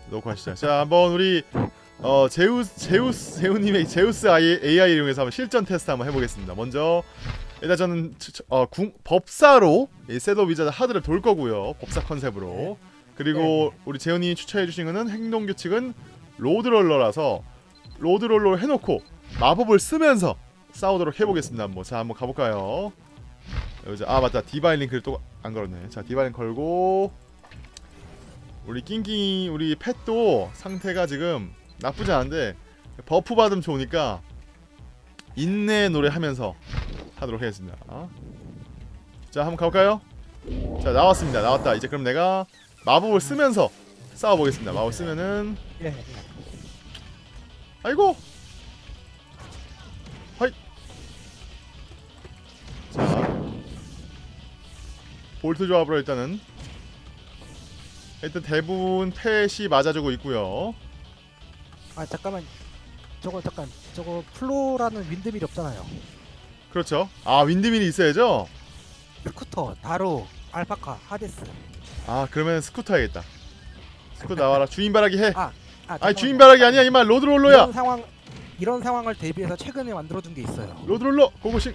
놓고 하시죠. 자, 한번 우리 제우님의 제우스 AI 이용해서 한번 실전 테스트 한번 해보겠습니다. 먼저 일단 저는 법사로 이 셋업 위자드 하드를 돌 거고요. 법사 컨셉으로. 그리고 우리 재훈이 추천해 주신 거는 행동 규칙은 로드롤러라서 로드롤러를 해놓고 마법을 쓰면서 싸우도록 해보겠습니다. 한번 자 한번 가볼까요? 여기서 아 맞다 디바인 링크를 또 안 걸었네. 자 디바인 걸고 우리 낑낑이 우리 펫도 상태가 지금 나쁘지 않은데 버프 받으면 좋으니까 인내 노래 하면서 하도록 하겠습니다. 자 한번 가볼까요? 자 나왔습니다. 나왔다. 이제 그럼 내가 마법을 쓰면서 싸워보겠습니다. 마법 쓰면은 아이고 하이 자 볼트 조합으로 일단 대부분 펫이 맞아주고 있고요. 아 잠깐만 저거 플로라는 윈드밀이 없잖아요. 그렇죠. 아 윈드밀이 있어야죠. 스쿠터, 다루, 알파카, 하데스. 아 그러면 스쿠터 해야겠다. 스쿠터 나와라. 주인바라기 해. 아니 주인바라기 아니야 이만 로드롤러야. 이런 상황을 대비해서 최근에 만들어준 게 있어요. 로드롤러 고고싱.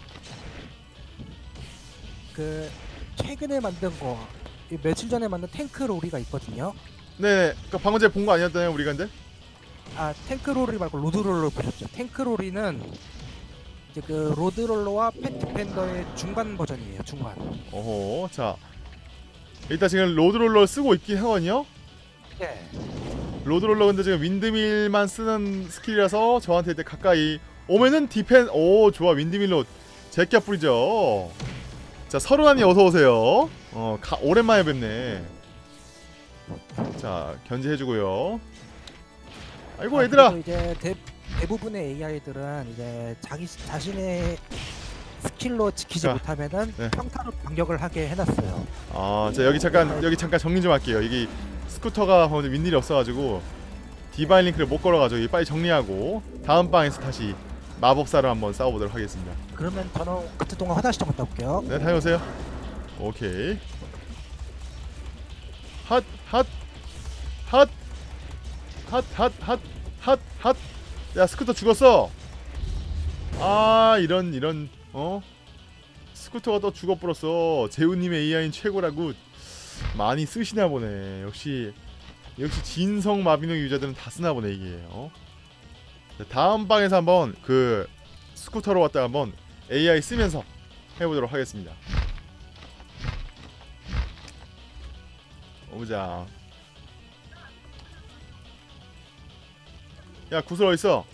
그 최근에 만든 거 며칠 전에 만든 탱크 롤이가 있거든요. 네, 그 방금 전에 본 거 아니었나요 우리가 근데? 아 탱크 롤이 말고 로드롤러 보셨죠? 탱크 롤이는 이제 그 로드롤러와 펫 디펜더의 중간 버전이에요. 중간. 어허, 자 일단 지금 로드롤러 쓰고 있긴 하거든요. 네. 로드롤러 근데 지금 윈드밀만 쓰는 스킬이라서 저한테 이제 가까이 오면은 오 좋아 윈드밀로 제껴 뿌리죠. 자 서른아님 어서 오세요. 오랜만에 뵙네. 자 견제해주고요. 아이고 얘들아. 이제 대부분의 AI들은 이제 자신의 스킬로 지키지 못하면은 평타로 반격을 하게 해놨어요. 아, 자 여기 잠깐 정리 좀 할게요. 여기 스쿠터가 오늘 윈일이 없어가지고 디바인 링크를 못 걸어가지고 빨리 정리하고 다음 방에서 다시 마법사를 한번 싸워보도록 하겠습니다. 그러면 저는 그때 동안 화장실 좀 갔다 올게요. 네, 다녀오세요. 오케이. 핫. 야 스쿠터 죽었어. 아 이런 스쿠터가 또 죽어버렸어. 재훈님의 AI는 최고라고 많이 쓰시나 보네. 역시 진성 마비노 유저들은 다 쓰나 보네 이게. 다음 방에서 한번 그 스쿠터로 왔다가 한번 AI 쓰면서 해보도록 하겠습니다. 오자. 야 구슬 어딨어?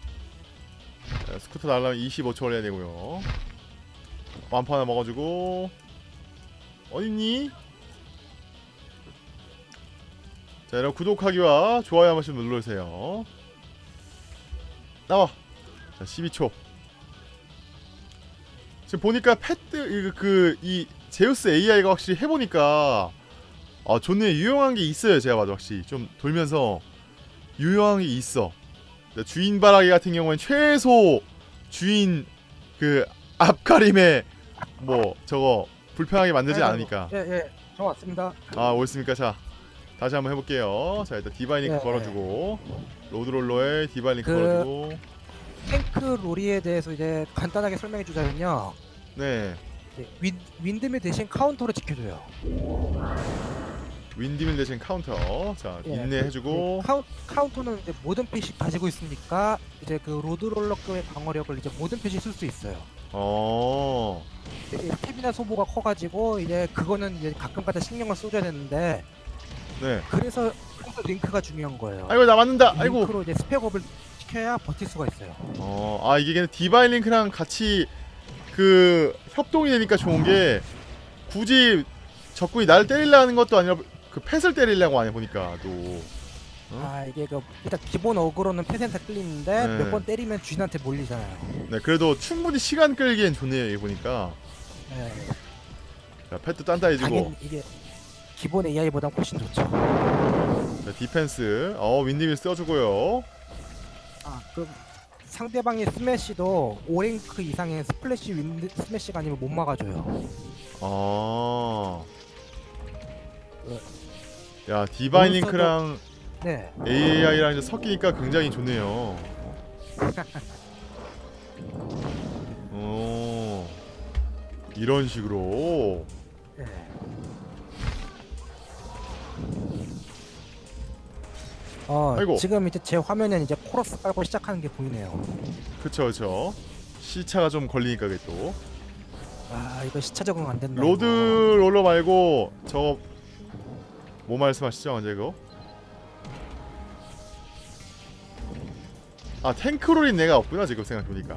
스쿠터 날라면 25초 걸려야 되고요. 완파 하나 먹어주고. 어딨니? 자 여러분 구독하기와 좋아요 한 번씩 눌러주세요. 나와. 자 12초. 지금 보니까 이 제우스 AI가 확실히 해보니까 좋네. 유용한 게 있어요. 제가 봐도 확실히 좀 돌면서 유용한 게 있어. 주인바라기 같은 경우는 최소 주인 그 앞가림에 뭐 저거 불편하게 만들지 않으니까. 예, 저 왔습니다. 아 오셨습니까? 자 다시 한번 해볼게요. 자 일단 디바인 링크 걸어주고 로드롤러에 디바인 링크 걸어주고. 탱크 롤리에 대해서 이제 간단하게 설명해 주자면요. 네. 윈드밀 대신 카운터로 지켜줘요. 윈드밀 대신 카운터. 자 인내해주고. 카운터는 이제 모든 펫이 가지고 있으니까 이제 그 로드롤러급의 방어력을 이제 모든 펫이 쓸 수 있어요. 스태미나 소모가 커가지고 이제 그거는 이제 가끔가다 신경을 써줘야 되는데. 네. 그래서 링크가 중요한 거예요. 아이고 나 맞는다. 아이고. 링크로 이제 스펙업을 시켜야 버틸 수가 있어요. 아 이게 그냥 디바인 링크랑 같이 그 협동이 되니까 좋은 게 굳이 적군이 나를 때리려는 것도 아니라 그 펫을 때리려고 하네 보니까 또. 이게 그 일단 기본 어그로는 펫한테 끌리는데 몇 번 때리면 주인한테 몰리잖아요. 네, 그래도 충분히 시간 끌기엔 좋네요 이게 보니까. 네. 자, 펫도 단단해지고. 이게 기본 AI보다 훨씬 좋죠. 자, 디펜스. 윈디밀 써주고요. 그 상대방의 스매시도 5랭크 이상의 스플래시 윈드 스매시가 아니면 못 막아줘요. 야 디바인 링크랑 네. AI랑 이제 섞이니까 굉장히 좋네요. 어. 이런 식으로. 네. 아이고. 지금 이제 제 화면엔 이제 코러스 깔고 시작하는 게 보이네요. 그쵸 그쵸. 시차가 좀 걸리니까 그게 또. 아, 이거 시차 적응 안 된다. 로드 이거. 롤러 말고 저 뭐 말씀하시죠? 언제 그거? 아 탱크롤인 애가 없구나 지금 생각해보니까.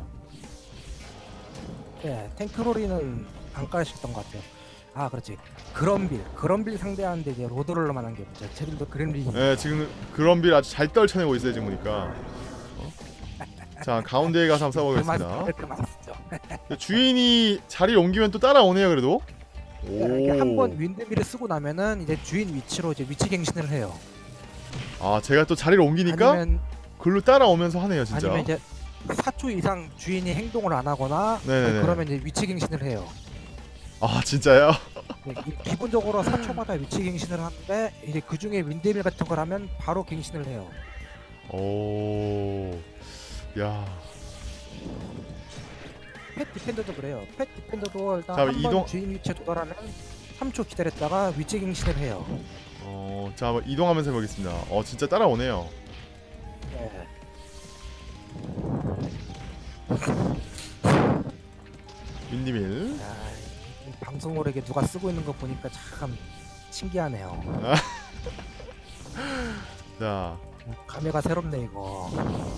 네, 탱크로리는 안 깔으셨던 것 같아요. 아, 그렇지. 그런빌 상대하는데 이제 로드롤러만 한 게 없죠. 제림도 그랜빌이. 네 지금 그런빌 아주 잘 떨쳐내고 있어요 지금 보니까. 자 가운데에 가서 한번 싸워보겠습니다. 그 맛있죠. 주인이 자리를 옮기면 또 따라오네요 그래도. 이렇게 오. 한번 윈드밀을 쓰고 나면은 이제 주인 위치로 이제 위치 갱신을 해요. 아 제가 또 자리를 옮기니까 아니면 글로 따라오면서 하네요 진짜. 아니면 이제 4초 이상 주인이 행동을 안 하거나 네네네. 그러면 이제 위치 갱신을 해요. 아 진짜요? 네, 기본적으로 4초마다 위치 갱신을 하는데 이제 그 중에 윈드밀 같은 걸 하면 바로 갱신을 해요. 오. 야. 펫 디펜더도 그래요. 펫 디펜더도 일단 자, 한번 이동- 주인 위치에 도달하면 3초 기다렸다가 위치 갱신을 해요. 자 한번 이동하면서 해보겠습니다. 진짜 따라오네요. 네. 윈디밀. 이 방송으로 이게 누가 쓰고 있는 거 보니까 참 신기하네요. 자, 감회가 새롭네 이거.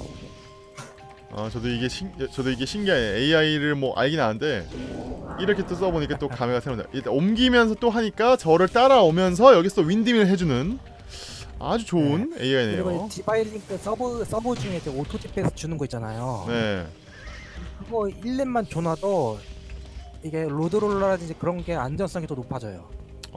저도 이게 신기해. AI를 뭐 알긴 아는데 이렇게 또 써보니까 또 감회가 새롭네. 일단 옮기면서 또 하니까 저를 따라오면서 여기서 또 윈디밀 해주는 아주 좋은 그리고 AI네요. 이 디바이링크 서브 중에 이제 오토 디펜스 주는 거 있잖아요. 네. 그거 1렙만 줘놔도 이게 로드롤러라든지 그런 게 안전성이 더 높아져요.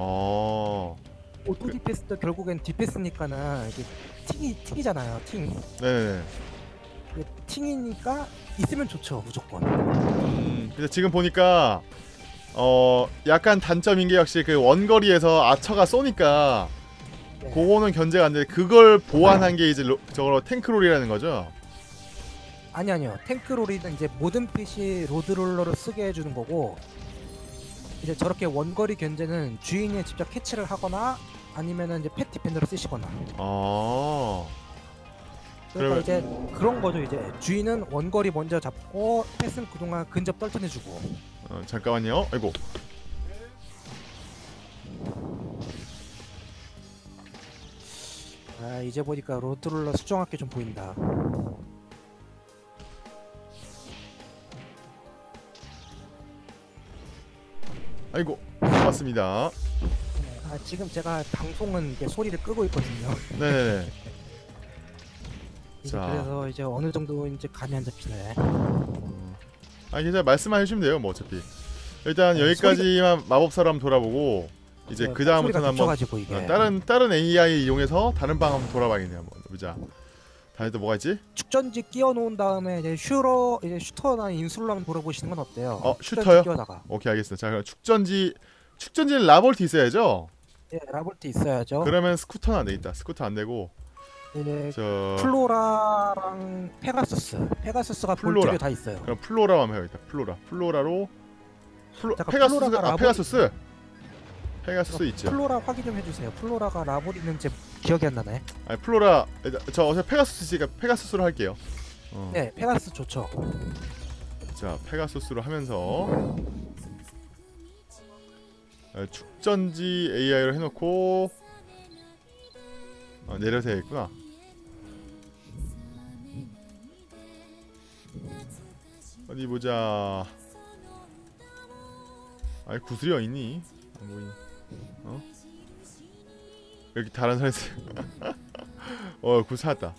오토 디펜스도 결국엔 디펜스니까는 이게 팅이잖아요. 팅. 네네. 이게 팅이니까 있으면 좋죠 무조건. 근데 지금 보니까 약간 단점인 게 역시 그 원거리에서 아처가 쏘니까 네. 그거는 견제가 안 되는데 그걸 보완한 게 이제 저거 탱크롤이라는 거죠. 아니요. 탱크롤이는 이제 모든 펫이 로드롤러를 쓰게 해주는 거고 이제 저렇게 원거리 견제는 주인이 직접 캐치를 하거나 아니면은 이제 펫 디펜더를 쓰시거나. 그러니까 그러면- 이제 그런 거죠. 이제 주인은 원거리 먼저 잡고 펫은 그동안 근접 떨쳐내주고. 잠깐만요. 아이고. 아, 이제 보니까 로드롤러 수정할 게 좀 보인다. 아이고. 맞습니다. 아, 지금 제가 방송은 이게 소리를 끄고 있거든요. 네네네. 이제 자. 그래서 이제 어느 정도 이제 감이 안 잡히네. 괜찮아. 말씀만 해주시면 돼요. 뭐 어차피. 일단 네, 여기까지만 마법사로 한번 돌아보고 이제 그 다음부터는 한번 가지고 이게 다른 AI 이용해서 다른 방 한번 돌아봐야겠네요. 한번 보자. 다음에 또 뭐가 있지? 축전지 끼워 놓은 다음에 이제 이제 슈터나 인술로 한번 돌아보시는 건 어때요? 슈터요? 축전지 끼워다가. 오케이 알겠습니다. 자 그럼 축전지는 라볼트 있어야죠. 예, 라볼트 있어야죠. 그러면 스쿠터는 안 되겠다. 스쿠터 안 되고 이제 저 플로라랑 페가수스가 플로라. 볼트류 다 있어요. 그럼 플로라 한번 해야겠다. 플로라로 잠깐, 페가수스가 플로라가 페가수스 있죠. 플로라 확인 좀 해주세요. 플로라가 라볼 있는지 기억이 안 나네. 아니 플로라 저 어차피 페가수스니까 페가수스로 할게요. 네, 페가수스 좋죠. 자 페가수스로 하면서 축전지 AI로 해놓고 내려서 해야겠구나. 어디 보자. 아니 구슬이 어딨니? 안 보이니? 여기 다른 사람이 구슬 찾았다.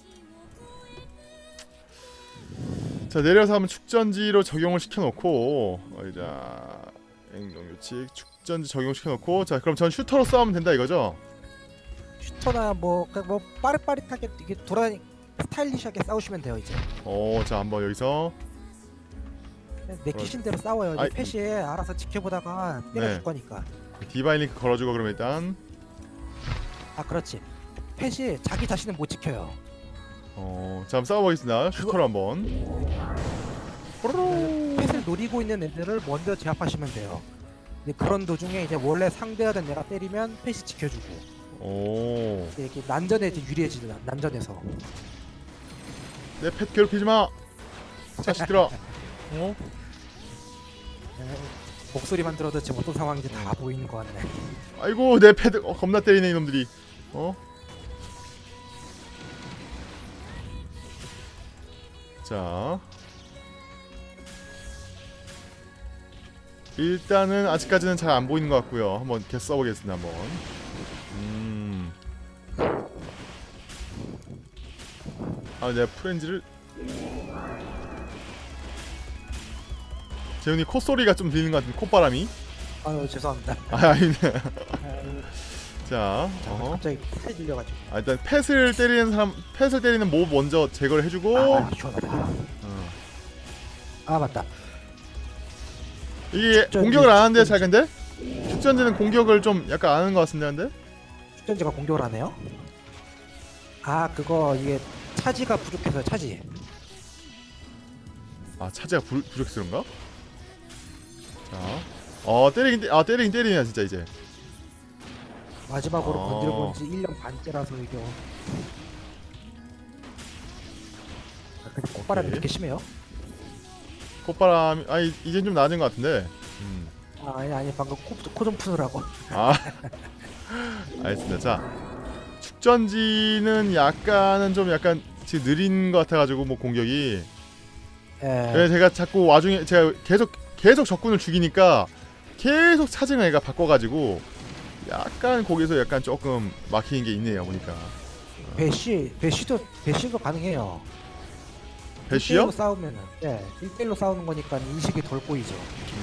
자 내려서 한번 축전지로 적용을 시켜놓고 자 행동규칙 축전지 적용시켜놓고 자 그럼 전 슈터로 싸우면 된다 이거죠? 슈터나 뭐 빠릿빠릿하게 이게 돌아다니 스타일리시하게 싸우시면 돼요 이제. 자 한번 여기서 내키신 대로 싸워요. 아이, 펫이 알아서 지켜보다가 때려줄 네. 거니까. 디바인 링크 걸어주고 그러면 일단 아, 그렇지. 펫이 자기 자신을 못 지켜요. 자 한번 싸워보겠습니다. 슈터로 한번. 호로로. 펫을 노리고 있는 애들을 먼저 제압하시면 돼요. 이제 그런 도중에 이제 원래 상대하던 애가 때리면 펫이 지켜주고. 오. 이제 이렇게 난전에 이제 유리해지죠. 난전에서. 내 펫 괴롭히지 마. 자식들아. 목소리만 들어도 지금 어떤 상황인지 다 보이는 것 같네. 아이고 내 펫 겁나 때리네 이놈들이. 자. 일단은 아직까지는 잘 안 보이는 것 같고요. 한번 계속 써보겠습니다. 한번. 내가 프렌즈를 재훈이 콧소리가 좀 들리는 것 같은데 콧바람이. 아유 죄송합니다. 아닙니다. 자, 갑자기 펫이 들려가지고. 일단 펫을 때리는 몹 먼저 제거를 해주고. 시원하다. 맞다. 이게 공격을 안 하는데 잘 근데? 축전지는 공격을 좀 약간 안 하는 것 같은데 근데? 축전지가 공격을 하네요? 그거 이게 차지가 부족해서요. 차지. 차지가 부족해서 그런가? 자, 때리긴 때리네 진짜 이제. 마지막으로 건드려 본지 1년 반째라서 이게. 근데 콧바람이 이렇게 심해요? 콧바람이 이제 좀 나아진 것 같은데. 아니 방금 코 좀 푸느라고. 알겠습니다. 자, 축전지는 약간 지금 느린 것 같아가지고 뭐 공격이. 네, 제가 자꾸 와중에 제가 계속 적군을 죽이니까 계속 차징을 애가 바꿔가지고 약간 거기서 약간 조금 막히는 게 있네요 보니까. 배시도 가능해요. 배시요? 1대1로 싸우면은 1대1로 싸우는 거니까 인식이 덜 보이죠.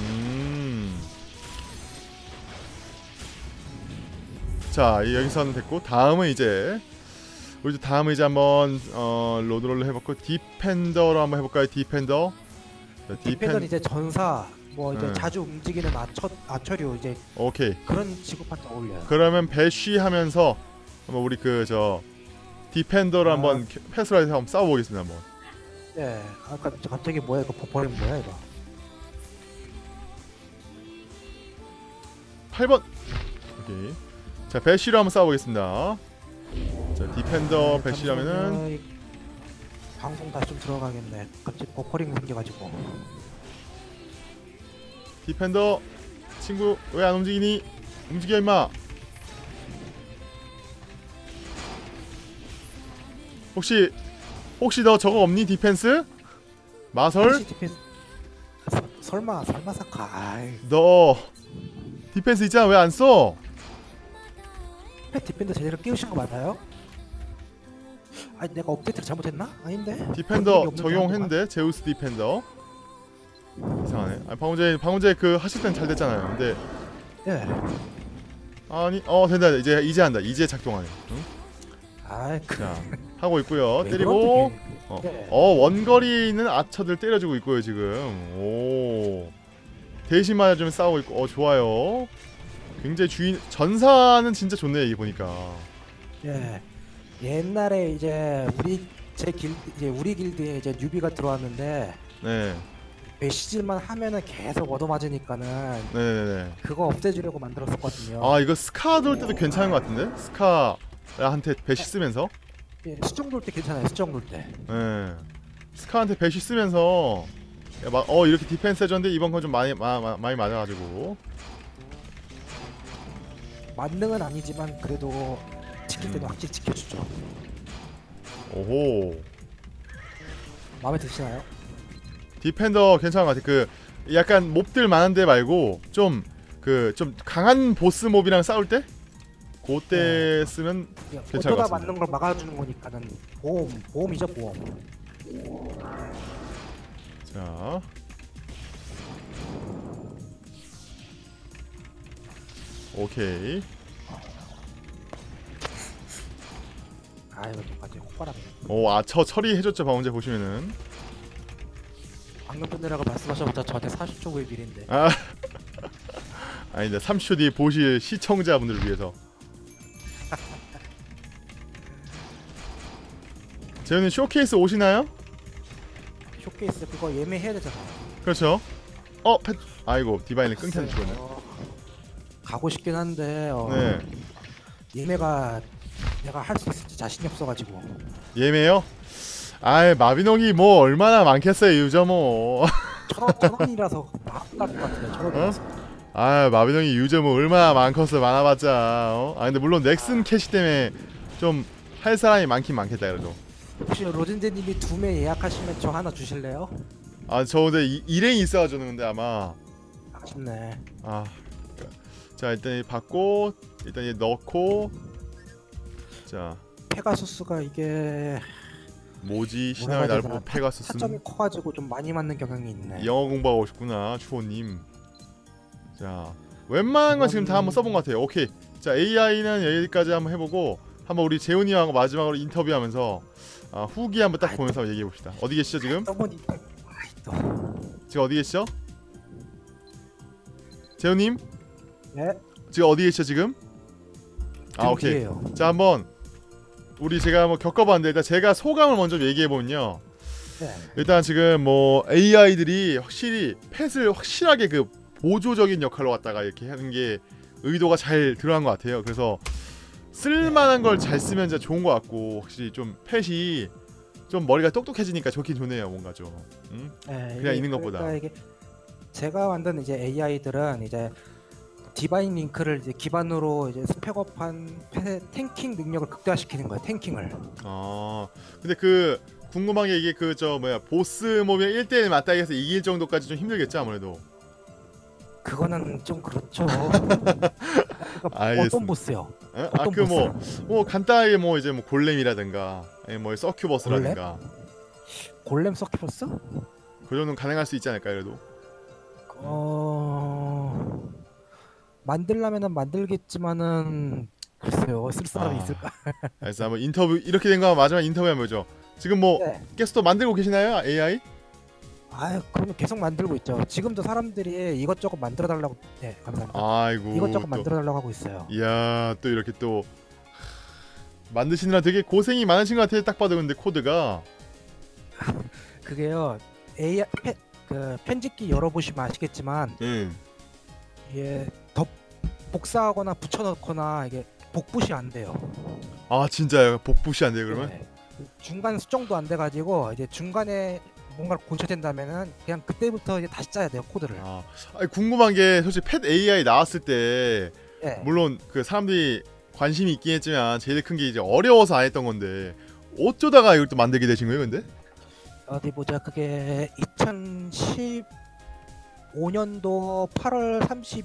자, 여기서는 됐고 다음은 이제 한번 로드롤을 해봤고 디펜더로 한번 해볼까요? 디펜더. 디펜더는 이제 전사 이제 자주 움직이는 아처류 이제 오케이. 그런 직업한테 어울려요. 그러면 배쉬하면서 한번 우리 디펜더로 한번 패스라이트 한번 싸워보겠습니다 한번. 네. 갑자기 뭐야 이거 버리면 뭐야 이거. 8번. 오케이. 자, 배쉬로 한번 싸워보겠습니다. 자, 디펜더 배쉬라면은 방송 다시 좀 들어가겠네. 갑자기 버퍼링 생겨가지고. 디펜더 친구 왜 안 움직이니? 움직여 임마. 혹시 너 저거 없니? 디펜스? 마설? 디펜스. 설마 사카. 너 디펜스 있잖아. 왜 안 써? 펫 디펜더 제대로 끼우신 거 맞아요? 내가 업데이트를 잘못했나? 아닌데? 디펜더 적용했는데 제우스 디펜더. 이상하네. 방금 전에 하실 땐 잘 됐잖아요. 근데 된다. 이제 한다. 이제 작동하네. 응? 자, 하고 있고요. 때리고 원거리는 아처들 때려주고 있고요 지금. 대신 맞아주면 싸우고 있고. 좋아요. 굉장히 전사는 진짜 좋네요 이게 보니까. 옛날에 이제 우리 길드에 이제 뉴비가 들어왔는데 메시지만 하면은 계속 얻어맞으니까는 네네네. 그거 없애주려고 만들었었거든요. 이거 스카 돌 때도 괜찮은 것 같은데? 스카한테 배시 쓰면서? 수정 돌 때 괜찮아요. 수정 돌 때. 스카한테 배시 쓰면서 이렇게 디펜스 해줬는데 이번 건 좀 많이 맞아가지고. 만능은 아니지만 그래도 지킬 때는 확실히 지켜주죠. 오호. 마음에 드시나요? 디펜더 괜찮은 것 같아. 약간 몹들 많은데 말고 좀 강한 보스 몹이랑 싸울 때? 그때 쓰면 괜찮을 것 어쩌다 같습니다. 맞는 걸 막아주는 거니까는 보험이죠 보험. 자, 오케이. 이거 똑같아. 콧바람이. 저 처리해줬죠 방금 전에 보시면은. 방금 끝내라고 말씀하셔봤자 저한테 40초 후에 미래인데. 아니다. 30초 뒤에 보실 시청자분들을 위해서. 재현님 쇼케이스 오시나요? 쇼케이스 그거 예매해야 되잖아. 그렇죠. 아이고 디바인이 끊겼네 죽었네. 가고 싶긴 한데 네. 예매가 내가 할 수 있을지 자신이 없어가지고. 예매요? 아이 마비노기 뭐 얼마나 많겠어요 유저 뭐. 천 원이라서 막갈 것 같은데 저러고. 아 마비노기 유저 뭐 얼마나 많겠어 많아봤자. 아 근데 물론 넥슨 캐시 때문에 좀 할 사람이 많긴 많겠다 그래도. 혹시 로진제님이 2매 예약하시면 저 하나 주실래요? 아 저 근데 일행이 있어가지고 근데 아마 아쉽네. 자 일단 이 받고 일단 얘 넣고 자 페가수스가 이게 뭐지 뭐라 신화의 해야 날 되나, 보고 페가수스는 타점이 커가지고 좀 많이 맞는 경향이 있네. 영어 공부하고 싶구나 추호님. 자 웬만한 건 지금 다 한번 써본 것 같아요. 오케이 자 AI는 여기까지 한번 해보고 한번 우리 재훈이하고 마지막으로 인터뷰하면서 후기 한번 딱 보면서 얘기해봅시다. 어디 계시죠 지금? 지금 어디 계시죠? 재훈님? 네. 지금 어디 계시죠 지금? 오케이 뒤에요. 자 한번 제가 한번 겪어봤는데 일단 제가 소감을 먼저 얘기해보면요. 네. 일단 지금 뭐 AI들이 확실히 펫을 확실하게 그 보조적인 역할로 갖다가 이렇게 하는 게 의도가 잘 들어간 것 같아요. 그래서 쓸만한 걸 잘 쓰면 진짜 좋은 것 같고 확실히 좀 펫이 좀 머리가 똑똑해지니까 좋긴 좋네요. 뭔가 좀 네, 그냥 있는 것보다. 그러니까 이게 제가 만든 이제 AI들은 이제 디바인 링크를 이제 기반으로 이제 스펙업한 펫의 탱킹 능력을 극대화시키는 거예요. 탱킹을. 근데 그 궁금한 게 이게 그 보스 몹이랑 1대1 맞다기 해서 이길 정도까지 좀 힘들겠죠 아무래도. 그거는 좀 그렇죠. 그러니까 어떤 보스요? 어떤 그 보스? 뭐 간단하게 뭐 이제 뭐 골렘이라든가 아니면 뭐 서큐버스라든가 골렘 서큐버스? 그 정도는 가능할 수 있지 않을까요 그래도? 만들려면은 만들겠지만은 글쎄요 쓸 사람이 있을까? 그래서 한번 인터뷰 이렇게 된 거 마지막 인터뷰 한번 보죠. 지금 뭐 네. 계속 또 만들고 계시나요 AI? 그러면 계속 만들고 있죠. 지금도 사람들이 이것저것 만들어 달라고. 네, 감사합니다. 아이고 이것저것 만들어 달라고 하고 있어요. 이야 또 이렇게 또 만드시느라 되게 고생이 많으신 것 같아요. 딱 봐도 근데 코드가 그게요. AI 그 편집기 열어보시면 아시겠지만 이게 더 복사하거나 붙여넣거나 이게 복붙이 안 돼요. 진짜요? 복붙이 안 돼요 그러면? 네. 중간 수정도 안 돼가지고 이제 중간에 뭔가를 고쳐야 된다면은 그냥 그때부터 이제 다시 짜야 돼요 코드를. 아니, 궁금한 게 솔직히 펫 AI 나왔을 때 네. 물론 그 사람들이 관심이 있긴 했지만 제일 큰 게 이제 어려워서 안 했던 건데 어쩌다가 이걸 또 만들게 되신 거예요 근데? 어디 보자. 그게 2015년도 8월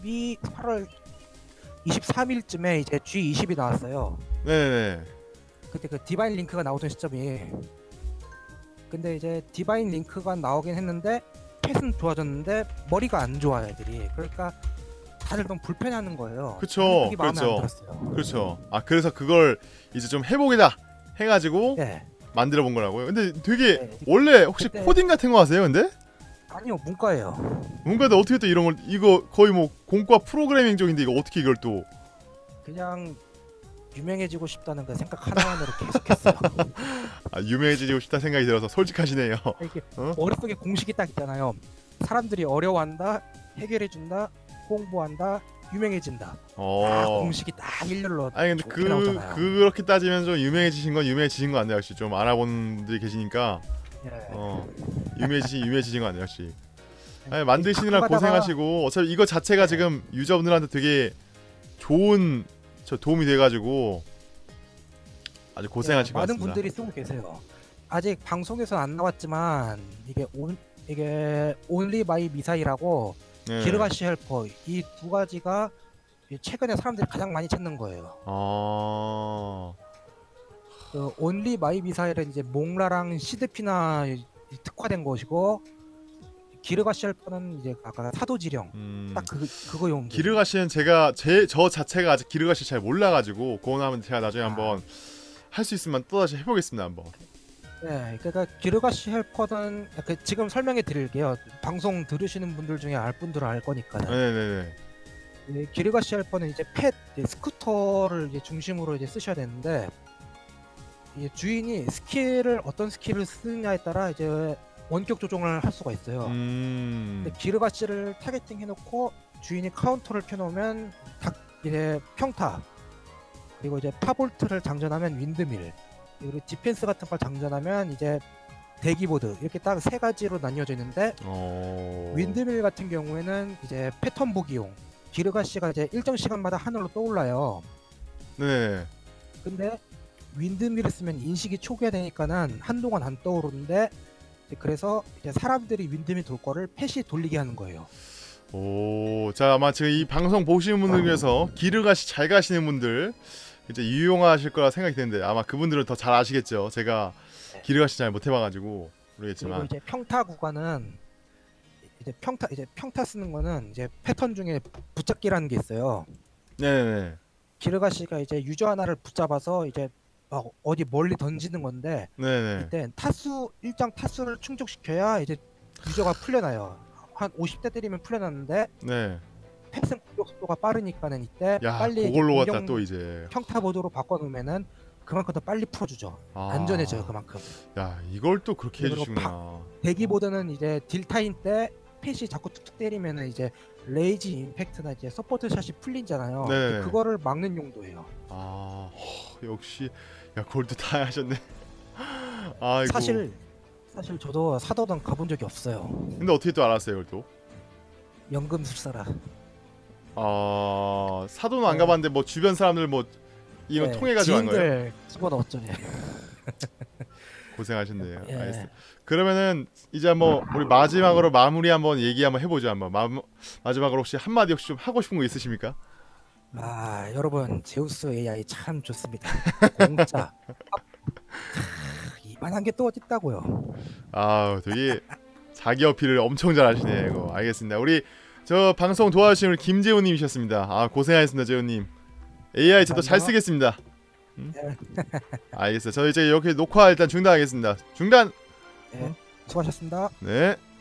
23일쯤에 이제 G20이 나왔어요. 네네. 그때 그 디바인 링크가 나오던 시점이. 근데 이제 디바인 링크가 나오긴 했는데 펫은 좋아졌는데 머리가 안 좋아요 애들이. 그러니까 다들 너무 불편해하는 거예요. 그쵸. 그게 마음에 안 그렇죠. 들었어요. 그렇죠. 그래서 그걸 이제 좀 해보기다 해가지고 네. 만들어 본 거라고요. 근데 되게 네. 원래 혹시 그때- 코딩 같은 거 하세요 근데? 아니요 문과예요. 뭔가 어떻게 또 이런 걸 이거 거의 뭐 공과 프로그래밍 쪽인데 이거 어떻게 이걸 또 그냥 유명해지고 싶다는 그 생각 하나만으로 계속했어요. 유명해지고 싶다 생각이 들어서 솔직하시네요. 이게 어? 머릿속에 공식이 딱 있잖아요. 사람들이 어려워한다, 해결해준다, 홍보한다, 유명해진다. 공식이 딱 일렬로 아니 근데 좋게 나오잖아요. 그렇게 따지면 좀 유명해지신 건 유명해지신 거 같네요 역시. 좀 알아보는 분들이 계시니까 예. 유명해지신 거 같네요 역시. 아니 만드시느라 가끔가다가- 고생하시고 어차피 이거 자체가 지금 유저분들한테 되게 좋은 도움이 돼가지고 아주 고생하신 것 많은 같습니다. 분들이 쓰고 계세요. 아직 방송에서 안 나왔지만 이게 온리 마이 미사일하고 네. 기르가시 헬퍼 이 두 가지가 최근에 사람들이 가장 많이 찾는 거예요. 그 온리 마이 미사일은 이제 몽라랑 시드피나 특화된 것이고 기르가시 헬퍼는 이제 아까 사도지령 딱 그거 용. 기르가시는 저 자체가 아직 기르가시 잘 몰라가지고 그거 하면 제가 나중에 한번 할 수 있으면 또다시 해보겠습니다 한번. 네, 그러니까 기르가시 헬퍼는 지금 설명해 드릴게요. 방송 들으시는 분들 중에 알 분들은 알 거니까요. 네네네. 기르가시 헬퍼는 이제 스쿠터를 이제 중심으로 이제 쓰셔야 되는데 이 주인이 스킬을 어떤 스킬을 쓰느냐에 따라 이제 원격 조종을 할 수가 있어요. 근데 기르가시를 타겟팅 해놓고 주인이 카운터를 켜놓으면 이제 평타, 그리고 이제 파볼트를 장전하면 윈드밀, 그리고 디펜스 같은 걸 장전하면 이제 대기보드, 이렇게 딱 세 가지로 나뉘어져 있는데 윈드밀 같은 경우에는 이제 패턴 보기용, 기르가시가 이제 일정 시간마다 하늘로 떠올라요. 네. 근데 윈드밀을 쓰면 인식이 초기화되니까는 한동안 안 떠오르는데, 그래서 이제 사람들이 윈드밀 돌 거를 펫이 돌리게 하는 거예요. 오, 자 아마 지금 이 방송 보시는 분들 중에서 기르가시 잘 가시는 분들 이제 유용하실 거라 생각이 드는데 아마 그분들은 더 잘 아시겠죠. 제가 기르가시 잘 못 해봐가지고 모르겠지만. 그리고 이제 평타 구간은 이제 평타 쓰는 거는 이제 패턴 중에 붙잡기라는 게 있어요. 네네. 기르가시가 이제 유저 하나를 붙잡아서 이제 막 어디 멀리 던지는 건데, 네네. 이때 일정 타수를 충족시켜야 이제 유저가 풀려나요. 한 50대 때리면 풀려났는데 네. 펫은 공격 속도가 빠르니까는 이때 야, 빨리 그걸로 공격 갔다 또 이제. 평타 모드로 바꿔놓으면은 그만큼 더 빨리 풀어주죠. 아. 안전해져요 그만큼. 야, 이걸 또 그렇게 그리고 해주시구나. 대기보다는 이제 딜 타임 때 펫이 자꾸 툭툭 때리면은 이제 레이지 임팩트나 이제 서포트 샷이 풀리잖아요. 네. 그거를 막는 용도예요. 아, 역시 야 그걸 또 다 하셨네. 아이고. 사실 저도 사도단 가본 적이 없어요. 근데 어떻게 또 알았어요, 이걸 또? 연금술사라. 아, 사도는 안 네. 가봤는데 뭐 주변 사람들 뭐 이거 통해가지고 한 거예요? 지인들 집어넣었죠. 예. 고생하셨네요. 예. 알겠어요. 그러면은 이제 한번 우리 마지막으로 마무리 한번 얘기 한번 해보죠. 한번 마지막으로 혹시 한마디 혹시 좀 하고 싶은 거 있으십니까? 아 여러분, 제우스 AI 참 좋습니다. 공짜. 이만한 게 또 어디 있다고요. 아, 되게 자기 어필을 엄청 잘하시네. 이거 알겠습니다. 우리 저 방송 도와주신 우리 김재훈님이셨습니다. 아, 고생하셨습니다, 재훈님. AI 저도 잘 쓰겠습니다. 알겠어요. 저 이제 여기 녹화 일단 중단하겠습니다. 중단. 예, 수고하셨습니다. 네.